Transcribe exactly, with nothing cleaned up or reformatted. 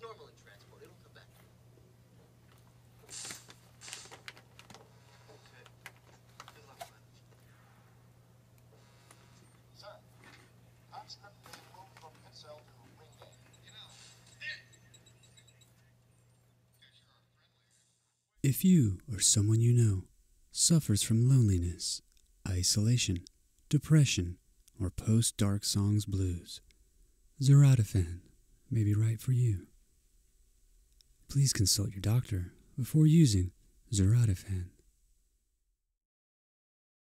normal in transport. It'll come back. Okay. Good luck, man. Sir, conscript being moved from pit cell to wing game. You know, If you or someone you know suffers from loneliness, isolation, depression, or post-dark songs blues, Zerataphan may be right for you. Please consult your doctor before using Zerataphan.